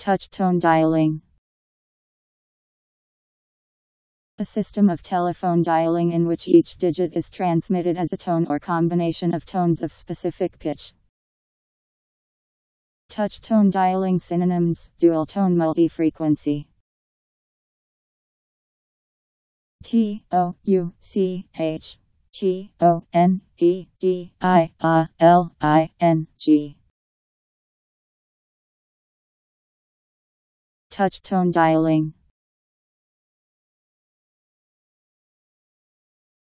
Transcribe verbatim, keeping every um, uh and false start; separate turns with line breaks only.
Touch tone dialing. A system of telephone dialing in which each digit is transmitted as a tone or combination of tones of specific pitch. Touch tone dialing synonyms: dual tone multi-frequency. T O U C H T O N E D I A L I N G. Touch tone dialing.